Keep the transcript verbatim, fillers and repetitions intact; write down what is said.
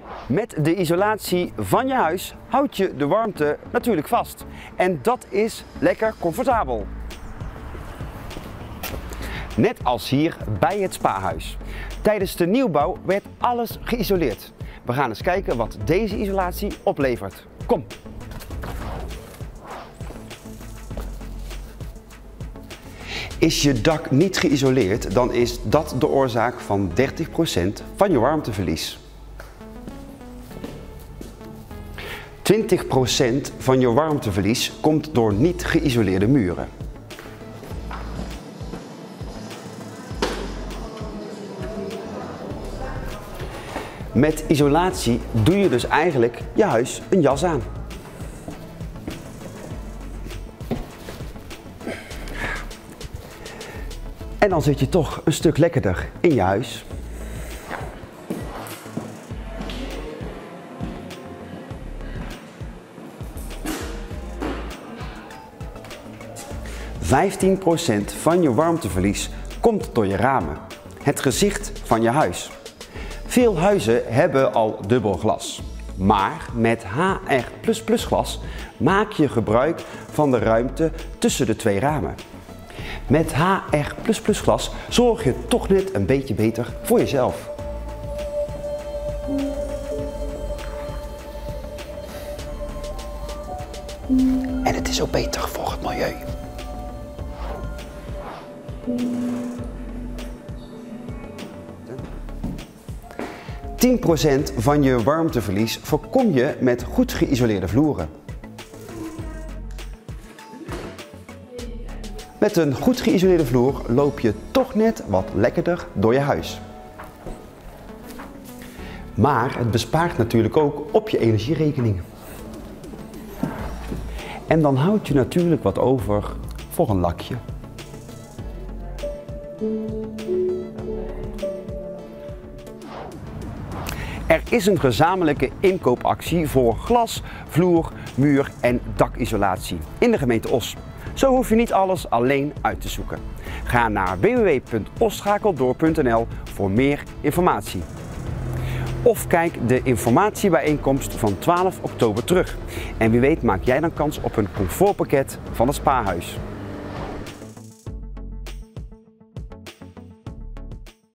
Met de isolatie van je huis houd je de warmte natuurlijk vast. En dat is lekker comfortabel. Net als hier bij het spahuis. Tijdens de nieuwbouw werd alles geïsoleerd. We gaan eens kijken wat deze isolatie oplevert. Kom! Is je dak niet geïsoleerd, dan is dat de oorzaak van dertig procent van je warmteverlies. twintig procent van je warmteverlies komt door niet geïsoleerde muren. Met isolatie doe je dus eigenlijk je huis een jas aan. En dan zit je toch een stuk lekkerder in je huis. vijftien procent van je warmteverlies komt door je ramen, het gezicht van je huis. Veel huizen hebben al dubbel glas, maar met H R plus plus glas maak je gebruik van de ruimte tussen de twee ramen. Met H R plus plus glas zorg je toch net een beetje beter voor jezelf. En het is ook beter voor het milieu. tien procent van je warmteverlies voorkom je met goed geïsoleerde vloeren. Met een goed geïsoleerde vloer loop je toch net wat lekkerder door je huis. Maar het bespaart natuurlijk ook op je energierekening. En dan houd je natuurlijk wat over voor een lakje. Er is een gezamenlijke inkoopactie voor glas, vloer, muur en dakisolatie in de gemeente Os. Zo hoef je niet alles alleen uit te zoeken. Ga naar w w w punt osschakeldoor punt n l voor meer informatie. Of kijk de informatiebijeenkomst van twaalf oktober terug. En wie weet maak jij dan kans op een comfortpakket van het spaarhuis.